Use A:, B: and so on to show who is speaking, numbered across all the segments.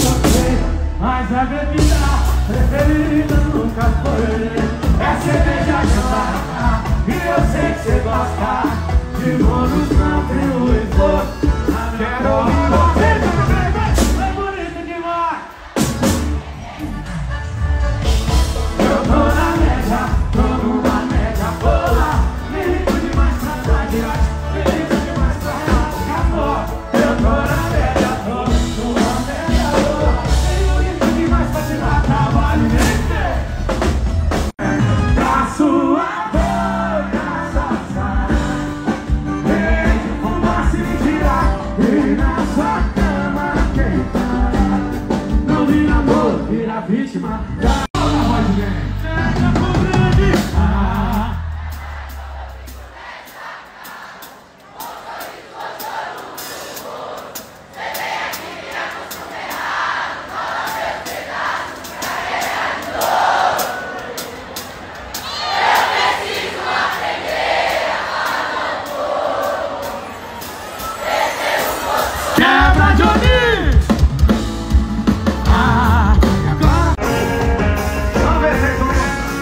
A: Mas a bebida preferida nunca foi. É cerveja gelada e eu sei que você gosta de bolos não frio e flor. Quero ouvir você. É bonito demais. Eu tô na média, tô numa média boa. Me ligo demais pra dar de arte, me ligo demais pra dar amor. Eu tô na média, tô numa média boa. Me ligo demais pra tirar trabalho de pra sua boca safada. Beijo, fumaça e tirar e na sua cama queimar. Não vira amor, vira vítima da voz vem. Quebra, Johnny! Agora... Vamos ver se tu...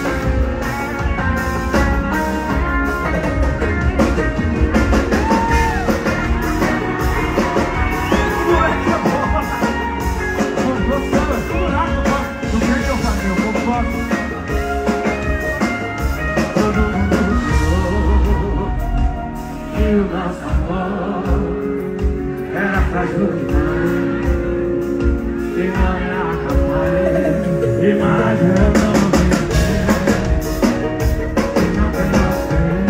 A: Não sei o que eu fazer, eu concordo. Todo mundo falou que o nosso amor era frágil demais e não era capaz de mais eu não viver e não pensei.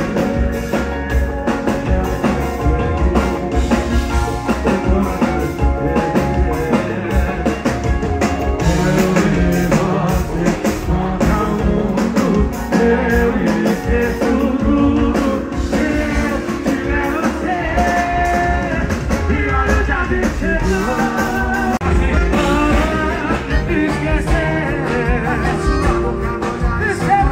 A: Eu e você contra o mundo, eu esqueço tudo se eu tiver você. E olha, eu já deixei esquecer. Esquecer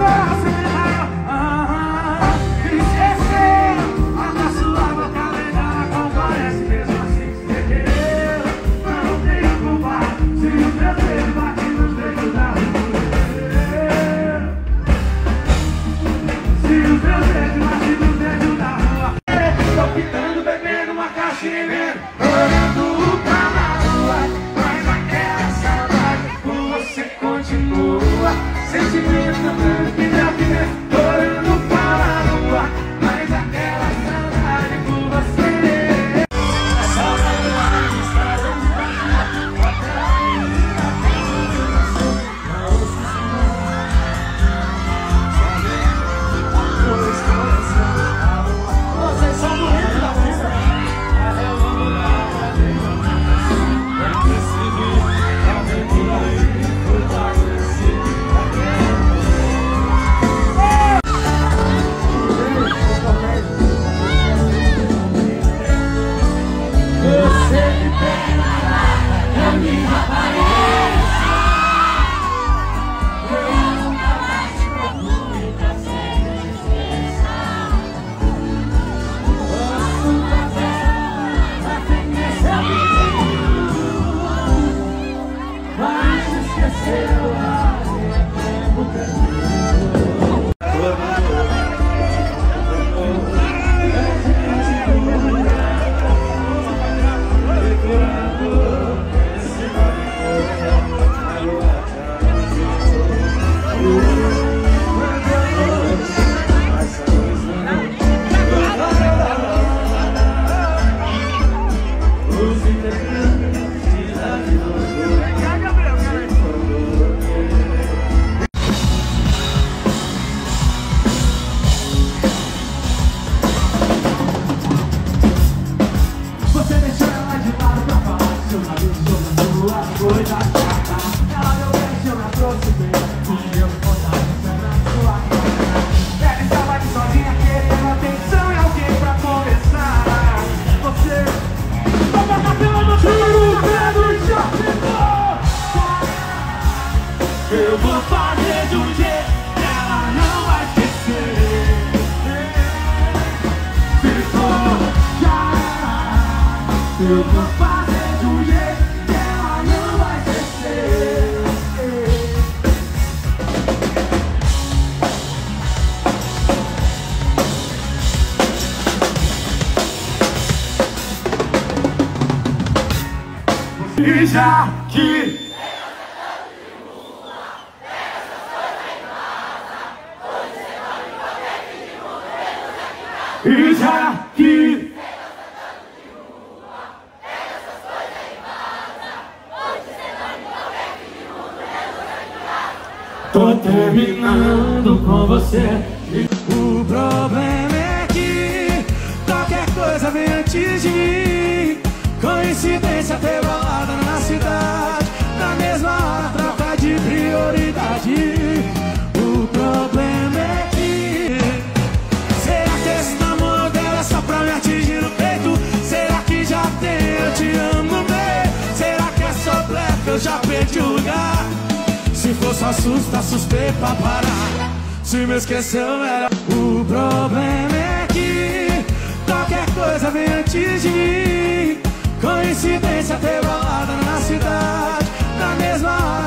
A: a sua boca legal acontece mesmo assim que você querer. Mas não tenho culpa se o meu dedo bate nos dedos da rua. Se o meu dedo bate nos dedos da rua. Tô pintando, bebendo uma caixinha e vendo, olhando pra na rua. Mas aquela saudade por você continua. Sentimento não que deu que deu, olhando pra na rua. Mas aquela saudade por você. Saudade da estrada de vocês são bonitos da vida. Eu vou fazer de um jeito que ela não vai esquecer. Se for já, eu vou fazer de um jeito que ela não vai esquecer. já que e já que tô terminando com você. O problema é que qualquer coisa vem antes de mim. Coincidência ter balada na cidade, na mesma hora troca de prioridade. O problema é que será que esse namoro dela é só pra me atingir no peito? Será que já tem eu te amo no meio? Será que é só blefe, eu já perdi o lugar? Se for só susto, assustei pra parar. Se me esqueceu, melhor. O problema é que qualquer coisa vem antes de mim. Coincidência ter balada